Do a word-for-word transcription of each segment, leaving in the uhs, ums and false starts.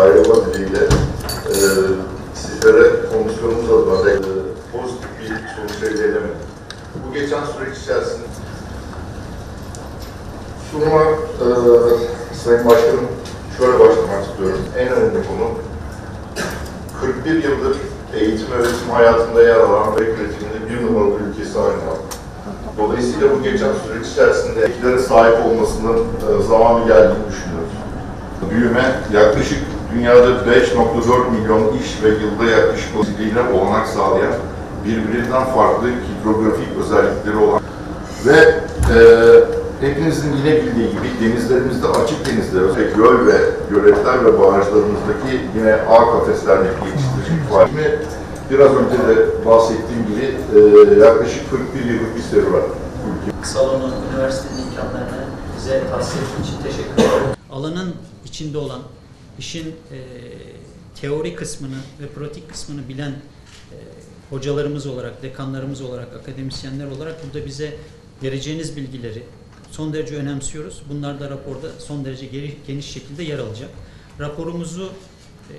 ayrılma dileğiyle e, sizlere komisyonumuz adına e, pozitif bir sonuç elde edemedik. Bu geçen süreç içerisinde sunuma e, Sayın Başkanım şöyle başlamak istiyorum. En önemli konu kırk bir yıldır eğitim öğretim hayatında yer alan ve üretiminde bir numaralı ülkesi haline aldı. Dolayısıyla bu geçen süreç içerisinde eklere sahip olmasının e, zamanı geldiğini düşünüyoruz. Büyüme yaklaşık dünyada beş nokta dört milyon iş ve yılda yaklaşık olasılığıyla olanak sağlayan birbirinden farklı hidrografik özellikleri olan ve e, hepinizin yine bildiği gibi denizlerimizde, açık denizler ve göl ve göletler ve barajlarımızdaki yine ağ kafeslerdeki yetiştiricilik var. Biraz önce de bahsettiğim gibi e, yaklaşık kırk bir yıllık bir serüven. Salonu, üniversitenin imkanlarını bize tahsis ettiği için teşekkür ederim. Alanın içinde olan, işin e, teori kısmını ve pratik kısmını bilen e, hocalarımız olarak, dekanlarımız olarak, akademisyenler olarak burada bize vereceğiniz bilgileri son derece önemsiyoruz. Bunlar da raporda son derece geniş şekilde yer alacak. Raporumuzu e,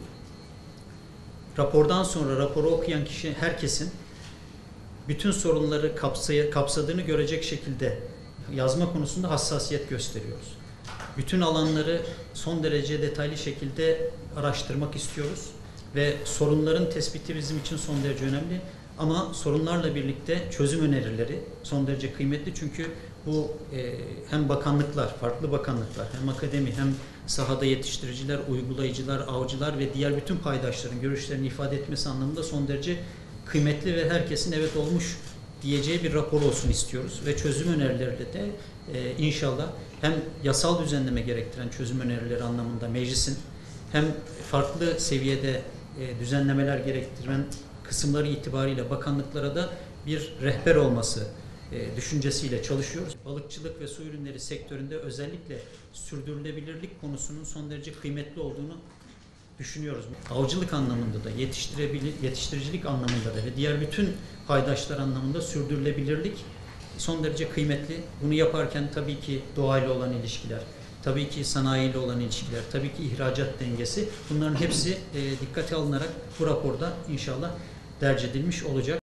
rapordan sonra raporu okuyan kişi, herkesin bütün sorunları kapsay kapsadığını görecek şekilde yazma konusunda hassasiyet gösteriyoruz. Bütün alanları son derece detaylı şekilde araştırmak istiyoruz ve sorunların tespiti bizim için son derece önemli. Ama sorunlarla birlikte çözüm önerileri son derece kıymetli, çünkü bu e, hem bakanlıklar, farklı bakanlıklar, hem akademi, hem sahada yetiştiriciler, uygulayıcılar, avcılar ve diğer bütün paydaşların görüşlerini ifade etmesi anlamında son derece kıymetli ve herkesin evet olmuş diyeceği bir rapor olsun istiyoruz. Ve çözüm önerileri de e, inşallah hem yasal düzenleme gerektiren çözüm önerileri anlamında meclisin, hem farklı seviyede e, düzenlemeler gerektiren kısımları itibariyle bakanlıklara da bir rehber olması e, düşüncesiyle çalışıyoruz. Balıkçılık ve su ürünleri sektöründe özellikle sürdürülebilirlik konusunun son derece kıymetli olduğunu düşünüyoruz. Avcılık anlamında da, yetiştirebilir, yetiştiricilik anlamında da ve diğer bütün paydaşlar anlamında sürdürülebilirlik son derece kıymetli. Bunu yaparken tabii ki doğayla olan ilişkiler, tabii ki sanayiyle olan ilişkiler, tabii ki ihracat dengesi, bunların hepsi e, dikkate alınarak bu raporda inşallah derc edilmiş olacak.